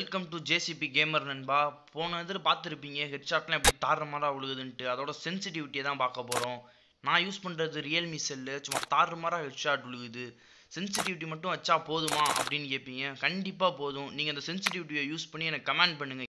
Welcome to JCB gamer நண்பா. போன இதில் பார்த்துருப்பீங்க ஹெட்ஷாட்லாம் எப்படி தாறுமாறாக விழுகுதுன்ட்டு. அதோட சென்சிட்டிவிட்டியை தான் பார்க்க போகிறோம். நான் யூஸ் பண்ணுறது ரியல்மி செல்லு. சும்மா தாறுமாறாக ஹெட்ஷாட் விழுகுது. சென்சிட்டிவிட்டி மட்டும் வச்சா போதுமா அப்படின்னு கேட்பீங்க. கண்டிப்பாக போதும். நீங்கள் அந்த சென்சிட்டிவிட்டியை யூஸ் பண்ணி எனக்கு கமெண்ட் பண்ணுங்கள்.